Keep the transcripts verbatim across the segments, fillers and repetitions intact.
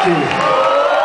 Thank you.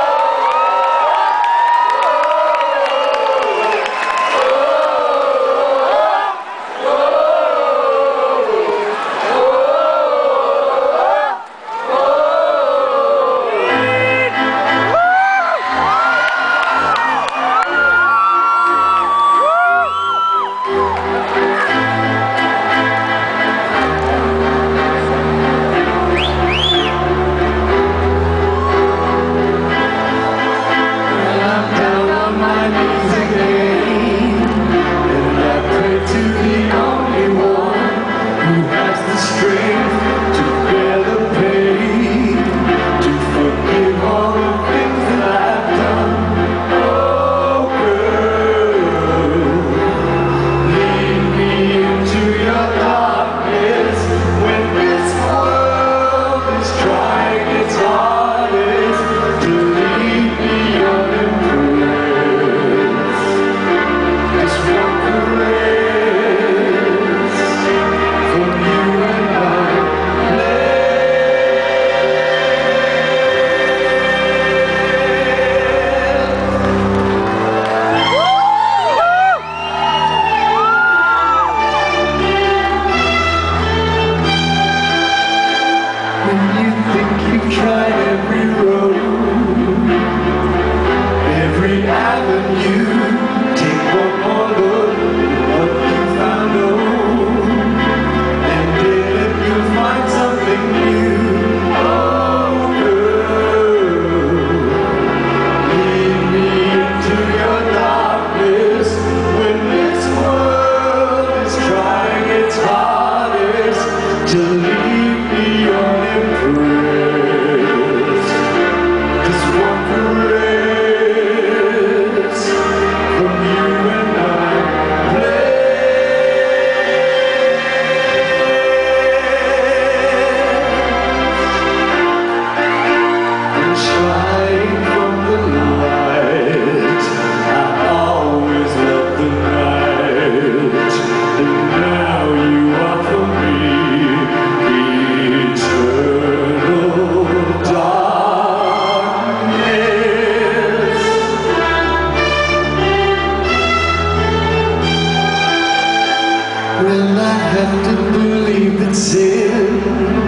Well, I have to believe that sin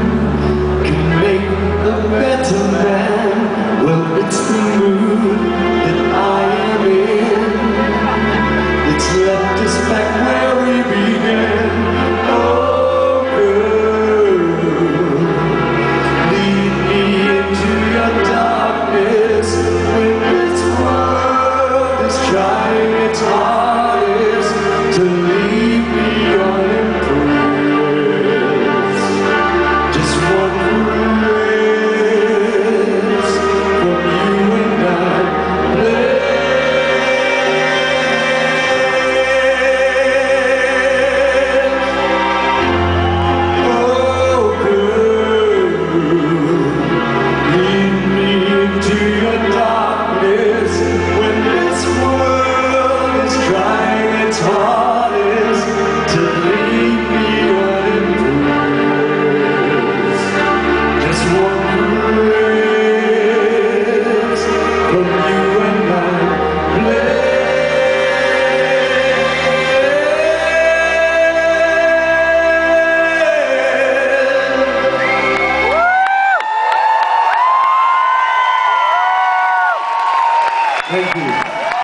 can make a better man. Well, it's the mood that I am in. It's left us back where we began. Oh, girl, lead me into your darkness when this world is trying its hardest to leave me. Thank you.